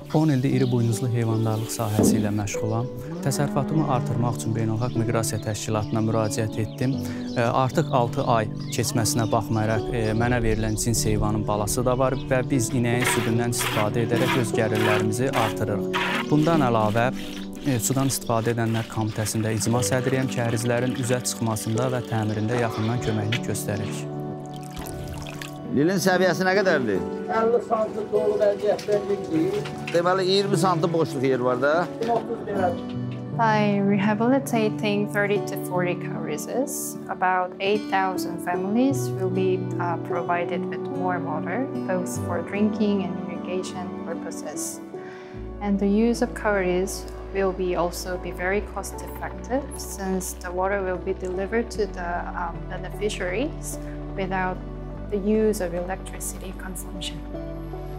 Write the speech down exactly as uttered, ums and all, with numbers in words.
on ildir iri buynuzlu heyvandarlıq sahəsi ilə məşğulam. Təsərrüfatımı artırmaq üçün Beynəlxalq Miqrasiya Təşkilatına müraciət etdim. Artıq altı ay keçməsinə baxmayaraq mənə verilən cins heyvanın balası da var və biz inəyin südündən istifadə edərək öz gəlirlərimizi artırırıq. Bundan əlavə, sudan istifadə edənlər komitəsində icma sədriyəm, kəhrizlərin üzə çıxmasında və təmirində yaxından köməklik göstəririk. Lilin səviyyəsi nə qədərdir? əlli santı dolu vəziyyətdə ligdir. Deməli, iyirmi santı boşluq yer var da. By rehabilitating thirty to forty cowries, about eight thousand families will be uh, provided with more water, both for drinking and irrigation purposes. And the use of cowries will be also be very cost effective, since the water will be delivered to the um, beneficiaries without the use of electricity consumption.